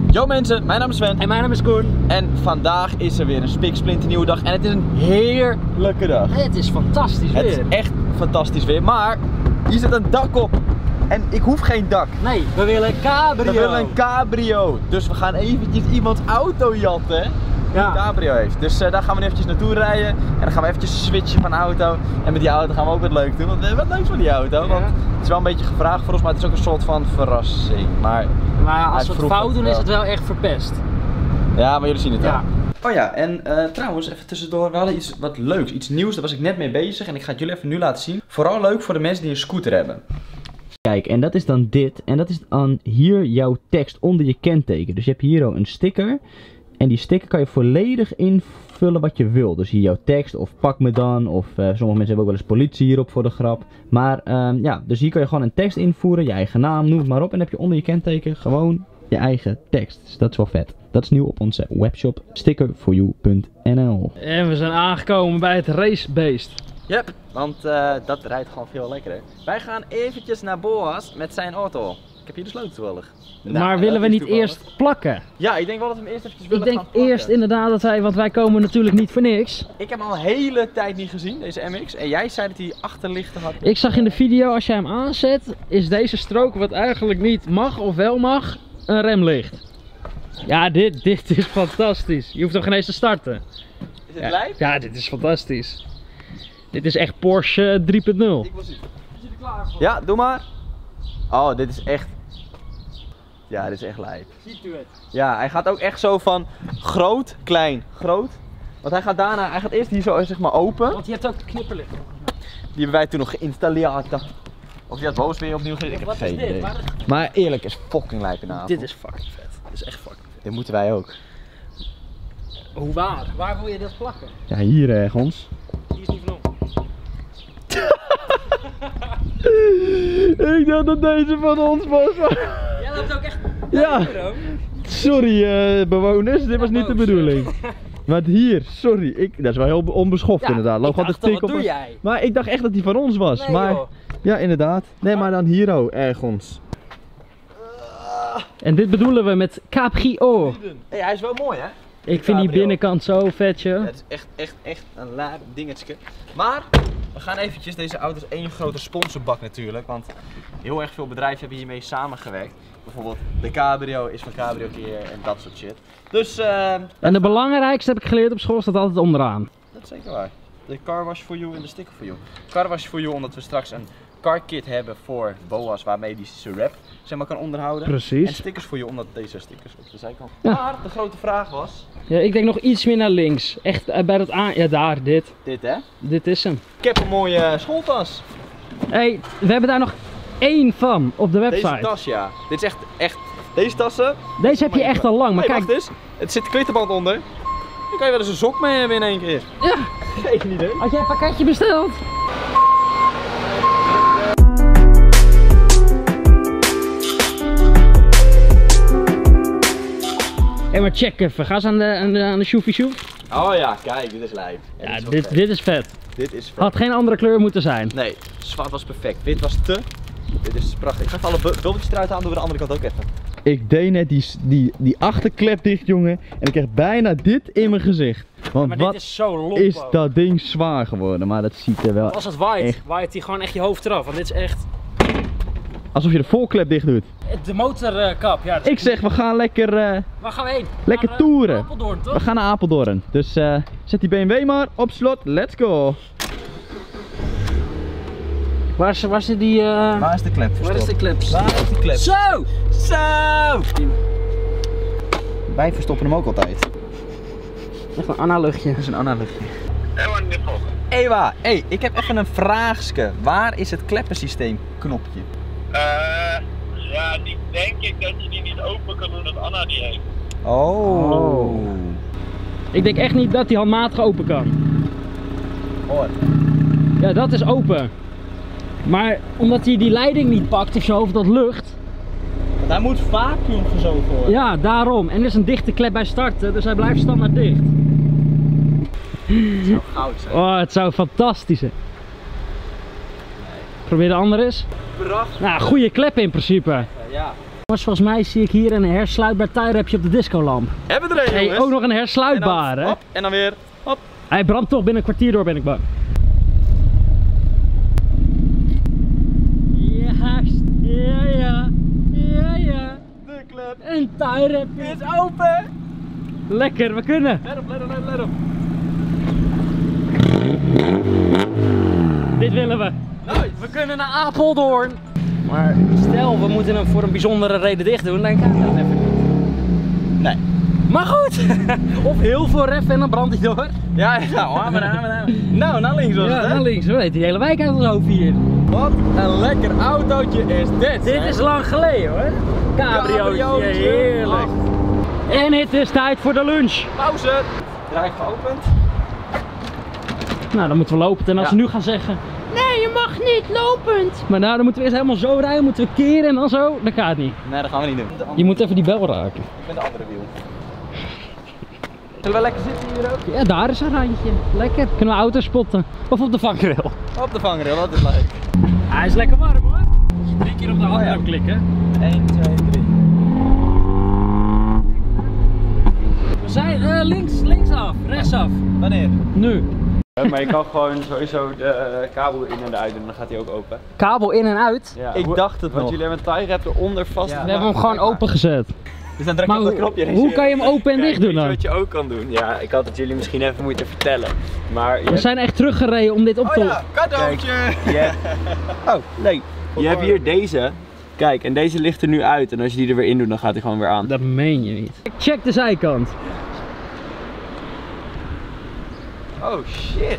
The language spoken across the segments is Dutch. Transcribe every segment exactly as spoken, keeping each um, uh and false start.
Yo mensen, mijn naam is Sven. En mijn naam is Koen. En vandaag is er weer een spiksplinternieuwe dag. En het is een heerlijke dag. Het is fantastisch weer. Het is echt fantastisch weer. Maar hier zit een dak op. En ik hoef geen dak. Nee, we willen een cabrio. We willen een cabrio. Dus we gaan eventjes iemands auto jatten. Die een cabrio heeft. Dus uh, daar gaan we nu eventjes naartoe rijden. En dan gaan we eventjes switchen van auto. En met die auto gaan we ook wat leuk doen. Want we hebben wat leuks van die auto. Want Ja. het is wel een beetje gevraagd voor ons, maar het is ook een soort van verrassing. Maar, Maar ja, als we het fout doen, wel. is het wel echt verpest. Ja, maar jullie zien het wel. Ja. Oh ja, en uh, trouwens, even tussendoor, we hadden iets wat leuks, iets nieuws, daar was ik net mee bezig en ik ga het jullie even nu laten zien. Vooral leuk voor de mensen die een scooter hebben. Kijk, en dat is dan dit. En dat is dan hier jouw tekst onder je kenteken. Dus je hebt hier al een sticker. En die sticker kan je volledig invullen wat je wil. Dus hier jouw tekst, of pak me dan, of uh, sommige mensen hebben ook wel eens politie hierop voor de grap. Maar um, ja, dus hier kan je gewoon een tekst invoeren, je eigen naam, noem het maar op. En dan heb je onder je kenteken gewoon je eigen tekst. Dus dat is wel vet. Dat is nieuw op onze webshop sticker for you punt n l. En we zijn aangekomen bij het racebeest. Yep, want uh, dat rijdt gewoon veel lekkerder. Wij gaan eventjes naar Boas met zijn auto. Ik heb hier de sleutel toevallig. Nou, Maar willen dat we is niet toevallig. eerst plakken? Ja, ik denk wel dat we hem eerst eventjes Ik willen denk gaan plakken. eerst inderdaad dat wij, want wij komen natuurlijk niet voor niks. Ik heb hem al een hele tijd niet gezien, deze M X. En jij zei dat hij achterlichten had. Ik zag in de video, als jij hem aanzet, is deze strook wat eigenlijk niet mag of wel mag, een remlicht. Ja, dit, dit is fantastisch. Je hoeft hem geen eens te starten. Is het Ja, lijp? ja, dit is fantastisch. Dit is echt Porsche drie punt nul. Ik wil zien. Is je er klaar voor? Ja, doe maar. Oh, dit is echt... Ja, dit is echt lijp. Ziet u het? Ja, hij gaat ook echt zo van groot, klein, groot. Want hij gaat daarna, hij gaat eerst hier zo zeg maar open. Want je hebt ook de knipperlicht. Die hebben wij toen nog geïnstalleerd. Of die had boos weer opnieuw gezet. Ik heb Wat is geen dit? idee. Waar is- Maar eerlijk, is fucking lijp in de avond. Dit is fucking vet. Dit is echt fucking vet. Dit moeten wij ook. Hoe waar? Waar wil je dit plakken? Ja, hier ergens. Die is niet van ons. Ik dacht dat deze van ons was. Jij loopt ook echt. Ja. Sorry uh, bewoners, dit was niet de bedoeling. Maar hier, sorry, ik, dat is wel heel onbeschoft Ja, inderdaad. Loop ik gewoon dacht, te tikken wat op doe een- jij? Maar ik dacht echt dat die van ons was. Nee, maar joh. ja, inderdaad. Nee, maar dan hier oh, ergens. En dit bedoelen we met cabrio. Hey, hij is wel mooi hè? Ik vind die Cabrio. binnenkant zo vet, joh. Het is echt, echt, echt een laag dingetje. Maar we gaan eventjes, deze auto is één grote sponsorbak natuurlijk. Want heel erg veel bedrijven hebben hiermee samengewerkt. Bijvoorbeeld de Cabrio is van Cabrio Keer en dat soort shit. Dus uh, En de belangrijkste heb ik geleerd op school, staat altijd onderaan. dat is zeker waar. De car wash for you en de sticker for you. Car wash for you omdat we straks een car kit hebben voor Boas waarmee die zijn rap zeg maar kan onderhouden. Precies. En stickers voor you omdat deze stickers op de zijkant. Ja. Maar de grote vraag was, Ja, ik denk nog iets meer naar links. Echt eh, bij dat aan. Ja, daar, dit. dit hè. Dit is hem. Ik heb een mooie schooltas. Hé, hey, we hebben daar nog één van op de website. Deze tas ja. Dit is echt, echt, deze tassen. Deze heb je echt al lang, maar hey, kijk. wacht eens. Het zit klittenband onder. Dan kan je wel eens een sok mee hebben in één keer. Ja, Geen idee. had jij een pakketje besteld? Hé, hey, maar check even. Ga eens aan de, aan de, aan de shoefie shoef. Oh ja, kijk, dit is lijp. Ja, dit is wel dit, vet. dit is vet. Dit is vet. Had geen andere kleur moeten zijn. Nee, zwart was perfect. Wit was te. Dit is prachtig. Ik ga even alle bu- bultjes eruit halen, doen we de andere kant ook even. Ik deed net die, die, die achterklep dicht, jongen. En ik kreeg bijna dit in mijn gezicht. Want Maar wat dit is zo lomp. is ook. dat ding zwaar geworden. Maar dat ziet er wel Als het waait, echt- waait hij gewoon echt je hoofd eraf. Want dit is echt. alsof je de voorklep dicht doet. De motorkap, ja. dat is- Ik zeg, we gaan lekker, uh, Waar gaan we heen? lekker Naar, eh, toeren. Apeldoorn, toch? We gaan naar Apeldoorn. Dus uh, zet die B M W maar op slot. Let's go. Waar is, waar zit die... eh, Waar is de klep Waar is de clips? Waar is de klep? Zo! Zo! Wij verstoppen hem ook altijd. Echt een Anna-luchtje. Dat is een ander luchtje. Ewa, hey, ik heb even een vraagske. Waar is het kleppensysteem knopje? Uh, ja, die denk ik dat je die niet open kan doen, dat Anna die heeft. Oh. Oh. Ik denk echt niet dat die handmatig open kan. Hoor. Ja, dat is open. Maar omdat hij die leiding niet pakt of zo, of dat lucht. Want hij moet vacuüm gezogen worden. Ja, daarom. En er is een dichte klep bij starten, dus hij blijft standaard dicht. Het zou goud zijn. Oh, het zou fantastisch zijn. Probeer de andere eens. Prachtig. Nou, goede klep in principe. Ja. Volgens mij zie ik hier een hersluitbaar tuinrepje op de discolamp. Hebben we er een, Hey, jongens? ook nog een hersluitbare. En dan, hop, en dan weer, hop. Hij brandt toch binnen een kwartier door, ben ik bang. Juist, ja ja, ja ja. De klep Een tuinrepje. is open. Lekker, we kunnen. Let op, let op, let op, let op. Dit willen we. Nice. We kunnen naar Apeldoorn. Maar stel, we moeten hem voor een bijzondere reden dicht doen, dan kan dat even niet. Nee. Maar goed. Of heel veel ref en dan brandt hij door. Ja, nou, hamer, hamer, hamer. Nou, naar links was Ja, het, hè? naar links. We weten die hele wijk uit ons hoofd hier. Wat een lekker autootje is dit. Dit hè? is lang geleden hoor. Cabriootje, Cabriootje. heerlijk. En het is tijd voor de lunch. Pauze. Draai geopend. Nou, dan moeten we lopen. En als Ja. ze nu gaan zeggen, nee, je mag niet lopend. Maar nou, dan moeten we eerst helemaal zo rijden, moeten we keren en dan zo. Dat gaat niet. Nee, dat gaan we niet doen. Je moet even die bel raken. Ik ben de andere wiel. Zullen we lekker zitten hier ook? Ja, daar is een randje. Lekker. Kunnen we auto's spotten. Of op de vangrail. Op de vangrail, dat is leuk. Hij is lekker warm hoor. Als je drie keer op de handrem Oh, ja. klikken. één, twee, drie. We zijn uh, links, links af, rechts af. Wanneer? Nu. Maar je kan gewoon sowieso de uh, kabel in en eruit doen en dan gaat hij ook open. Kabel in en uit. Ja, Ik hoe- dacht het Want nog. jullie hebben een tie wrap eronder vast. Ja. We hebben hem gewoon opengezet. Dus dan druk je Maar op dat hoe, knopje. hoe kan je hem open en Kijk, dicht doen weet je dan? wat je ook kan doen? Ja, ik had het jullie misschien even moeten vertellen. Maar je We hebt, zijn echt teruggereden om dit op Oh te... ja, cadeautje. je hebt- oh, nee. Je hebt hier deze. Kijk, en deze ligt er nu uit. En als je die er weer in doet, dan gaat hij gewoon weer aan. Dat meen je niet. Check de zijkant. Oh shit.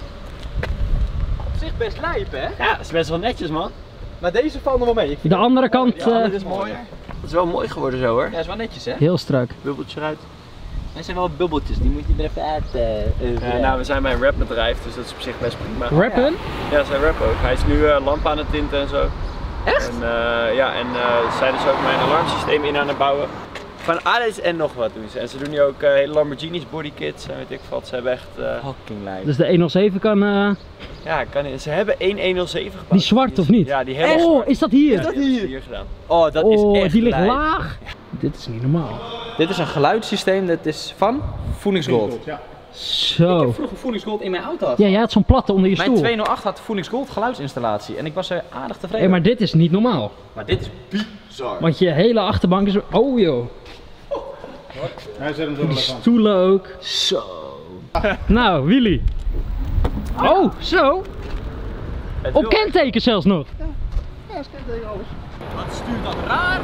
Op zich best lijp, hè? Ja, dat is best wel netjes, man. Maar deze valt nog wel mee. Ik vind De andere kant, ja, eh, dat is mooier. Dat is wel mooi geworden zo, hoor. Ja, is wel netjes, hè? heel strak. Bubbeltje eruit. Er zijn wel bubbeltjes, die moet je er even uit. Uh, Ja, nou, we zijn bij een rapbedrijf, dus dat is op zich best prima. Rappen? Ja, zijn rap ook. Hij is nu uh, lampen aan het tinten en zo. Echt? En, uh, ja, en uh, zij dus ook mijn alarmsysteem in aan het bouwen. Van alles en nog wat doen ze. En ze doen nu ook uh, hele Lamborghinis, bodykits en weet ik wat. Ze hebben echt... Uh, Fucking lijp. Dus de honderdzeven kan... eh, ja, kan, ze hebben één honderdzeven gebouwd. Die zwart is- of niet? Ja, die helemaal Oh, zwart. is dat hier? Ja, die hebben ze hier gedaan. Oh, dat Oh, is echt die ligt lijp. laag. Dit is niet normaal. Dit is een geluidssysteem, dat is van Phoenix Gold. Zo. Vroeger Phoenix Gold in mijn auto had. Ja, jij had zo'n platte onder je Mijn stoel. tweehonderdacht had Phoenix Gold geluidsinstallatie en ik was er aardig tevreden. Hey, maar dit is niet normaal. maar dit is bizar. Want je hele achterbank is... Oh joh. Die stoelen ook. Zo. Nou, Willy. Oh, zo. Het Op wil- kenteken zelfs nog. Wat stuurt dat raar?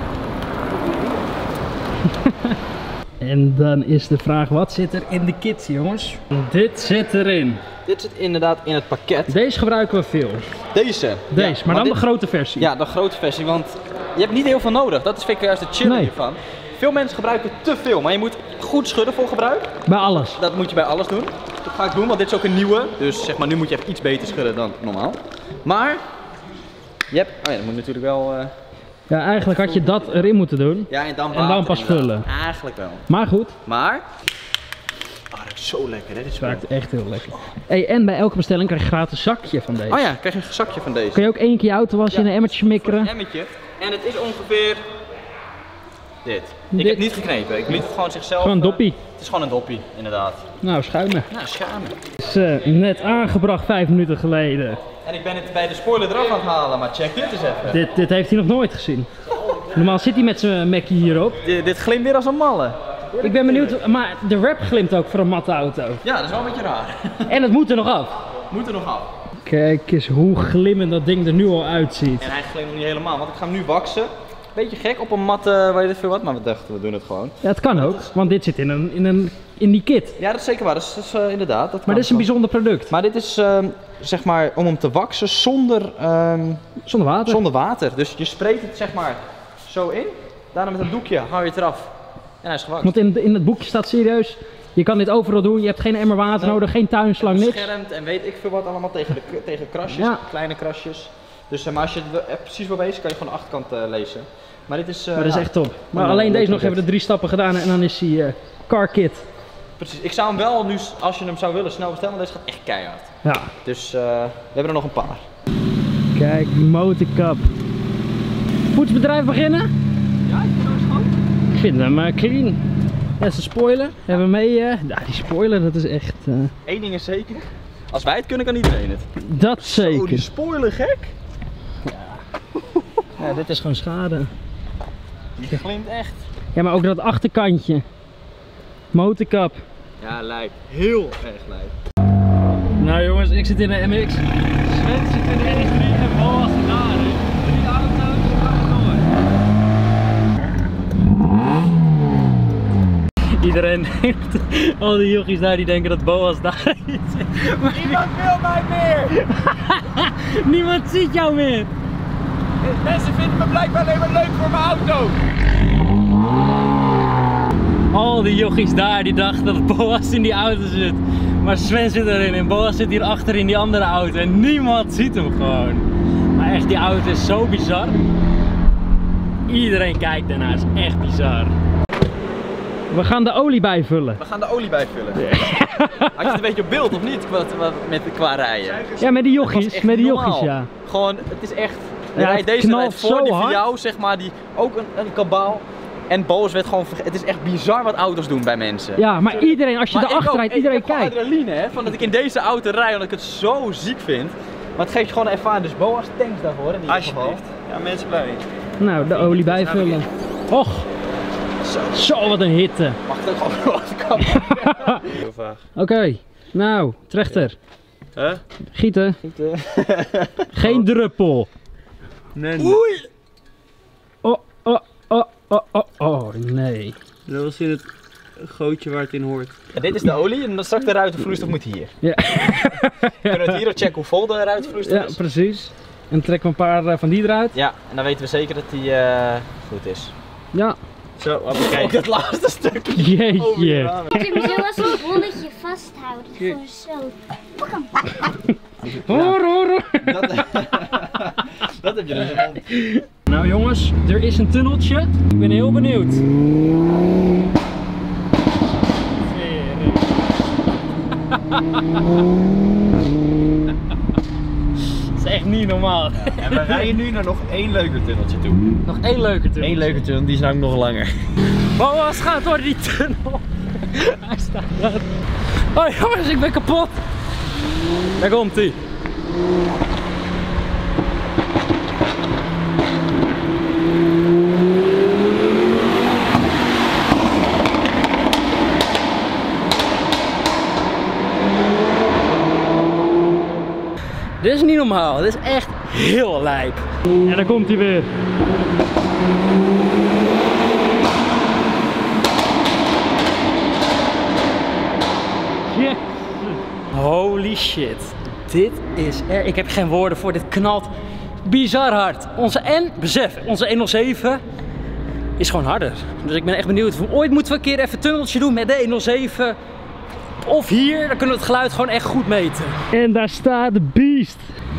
En dan is de vraag, wat zit er in de kit, jongens? Dit zit erin. Dit zit inderdaad in het pakket. Deze gebruiken we veel. Deze. Deze, Ja, maar dan dit- de grote versie. Ja, de grote versie, want je hebt niet heel veel nodig. Dat is vind ik juist het chillen Nee. hiervan. Veel mensen gebruiken te veel, maar je moet goed schudden voor gebruik. Bij alles. Dat moet je bij alles doen. Dat ga ik doen, want dit is ook een nieuwe. Dus zeg maar, nu moet je even iets beter schudden dan normaal. Maar, je hebt, oh ja, dat moet natuurlijk wel... eh, Ja, eigenlijk had je dat erin moeten doen. Ja, en dan, En dan water pas inderdaad. vullen. Eigenlijk wel. Maar goed, Maar, oh, dat is zo lekker, hè? Dit is het werkt echt heel lekker. Hey, en bij elke bestelling krijg je een gratis zakje van deze. Oh ja, krijg je een zakje van deze. Kun je ook één keer je auto wassen in een emmertje smikkeren. Een emmetje. En het is ongeveer dit. Ik Dit. heb niet geknepen, ik liet het gewoon zichzelf... Gewoon een eh, doppie. Het is gewoon een doppie, inderdaad. Nou, schuimen. Nou, schamen. Is eh, net aangebracht vijf minuten geleden. En ik ben het bij de spoiler eraf aan het halen, maar check dit eens even. Dit, dit heeft hij nog nooit gezien. Normaal zit hij met zijn Mackie hierop. Dit, dit glimt weer als een malle. Ik ben benieuwd, maar de wrap glimt ook voor een matte auto. Ja, dat is wel een beetje raar. En het moet er nog af. Moet er nog af. Kijk eens hoe glimmend dat ding er nu al uitziet. En hij glimt nog niet helemaal, want ik ga hem nu waksen. Beetje gek op een matte, weet je veel wat, maar we dachten we doen het gewoon. Ja, het kan ook, want dit zit in, een, in, een, in die kit. Ja, dat is zeker waar, dat is, dat is, eh, inderdaad. Dat Maar kan dit is een gewoon. bijzonder product. Maar dit is ehm, zeg maar om hem te waksen zonder, ehm, Zonder water. zonder water. Dus je spreekt het zeg maar zo in, daarna met een doekje hou je het eraf. En hij is gewakt. Want in, in het boekje staat serieus, je kan dit overal doen, je hebt geen emmer water Nee. nodig, geen tuinslang, niks. Beschermd en weet ik veel wat allemaal tegen, de, tegen krasjes, Ja. kleine krasjes. Dus eh, maar als je het wel- eh, precies wil wezen, kan je gewoon de achterkant eh, lezen. Maar dit is, eh, Maar dat is ja, echt top. Maar een, alleen eh, deze leuk nog hebben we product. de drie stappen gedaan en dan is hij eh, car kit. Precies. Ik zou hem wel nu, als je hem zou willen, snel bestellen, want deze gaat echt keihard. Ja. Dus eh, we hebben er nog een paar. Kijk, die motorkap. Poetsbedrijf beginnen? Ja, ik vind hem schoon. Ik vind hem uh, clean. Dat is een spoiler. Hebben we mee. Uh, ja, die spoiler, dat is echt. Uh... Eén ding is zeker. Als wij het kunnen, kan iedereen het. Dat zeker. Zo, die spoiler gek. Ja, dit is gewoon schade. Die glimt echt. Ja, maar ook dat achterkantje. Motorkap. Ja, lijp. Heel erg lijp. Nou jongens, ik zit in de M X. Sven zit in de R S drie en Boas zit daar. Drie auto's, we gaan door. Iedereen denkt, al die jochies daar die denken dat Boas daar is. Maar Niemand wil mij meer! niemand ziet jou meer. Mensen vinden me blijkbaar alleen maar leuk voor mijn auto. Al die jochies daar die dachten dat Boas in die auto zit. Maar Sven zit erin en Boas zit hier achter in die andere auto en niemand ziet hem gewoon. Maar echt, die auto is zo bizar. Iedereen kijkt ernaar, het is echt bizar. We gaan de olie bijvullen. We gaan de olie bijvullen. Had je het een beetje op beeld of niet wat, wat, met, qua rijden? Ja, met die Dat was jochies, echt met die normaal. jochies, ja. Gewoon, het is echt. Ja, Ja, het deze knalt rijdt voor zo die voor hard. jou, zeg maar, die ook een, een kabaal. En Boas werd gewoon verge- het is echt bizar wat auto's doen bij mensen. Ja, maar iedereen, als je Maar ik erachter ook. rijdt, Ik iedereen heb gewoon kijkt. adrenaline, hè, van dat ik in deze auto rijd, omdat ik het zo ziek vind. Maar het geeft je gewoon een ervaring, dus Boas, thanks daarvoor in ieder geval. Alsjeblieft. Ja, mensen blij. Nou, de olie bijvullen. Och, Zo, zo wat een hitte. mag het ook gewoon wat kan. Heel vaag. Oké, nou, trechter. Huh? Gieten. Geen druppel. Nee, Oei! Oh, oh, oh, oh, oh, oh, nee. Dat was in het gootje waar het in hoort. Ja, dit is de olie en dan straks de ruitenvloeistof moet hier. Ja, Kunnen we het hier ook checken hoe vol de ruitenvloeistof ja is? precies. En trekken we een paar uh, van die eruit. Ja, en dan weten we zeker dat die uh, goed is. Ja, Zo, Ook kijk. dat laatste stukje. jeetje. Moet je zo als een bolletje vasthouden. Voor zo. Pak hem. Hoor, hoor, hoor. Dat, dat heb je dus gevonden. Nou jongens, er is een tunneltje. Ik ben heel benieuwd. Dat is echt niet normaal. En we rijden nu naar nog één leuker tunneltje toe. Nog één leuke tunnel. Eén leuke tunnel, die is namelijk nog langer. Boas gaat door die tunnel. Hij staat daar. Oh jongens, ik ben kapot. Daar komt hij. Dit is niet normaal, dit is echt heel lijp. En daar komt hij weer. Yes. Holy shit, dit is er. Ik heb geen woorden voor, dit knalt bizar hard. Onze en, besef, onze honderdzeven is gewoon harder. Dus ik ben echt benieuwd. Ooit moeten we een keer even een tunneltje doen met de honderdzeven. Of hier, dan kunnen we het geluid gewoon echt goed meten. En daar staat de beest.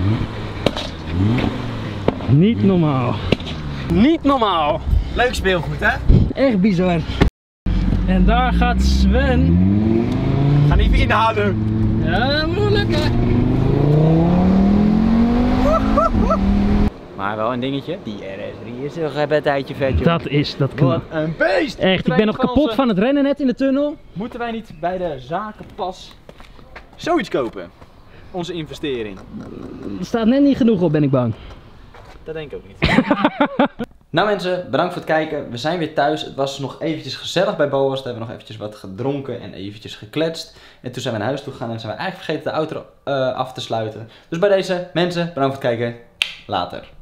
Niet normaal. Niet normaal. Leuk speelgoed, hè? Echt bizar. En daar gaat Sven. Ga even inhalen. Ja, moeilijk hè. Maar wel een dingetje. Die R S drie is nog een tijdje vet, joh. Dat is, dat kan. Wat een beest! Echt, ik ben nog kapot van het rennen net in de tunnel. Moeten wij niet bij de zakenpas zoiets kopen? Onze investering. Er staat net niet genoeg op, ben ik bang. Dat denk ik ook niet. Nou mensen, bedankt voor het kijken. We zijn weer thuis. Het was nog eventjes gezellig bij Boas. Toen hebben we nog eventjes wat gedronken en eventjes gekletst. En toen zijn we naar huis toe gegaan en zijn we eigenlijk vergeten de auto uh, af te sluiten. Dus bij deze mensen, bedankt voor het kijken. Later.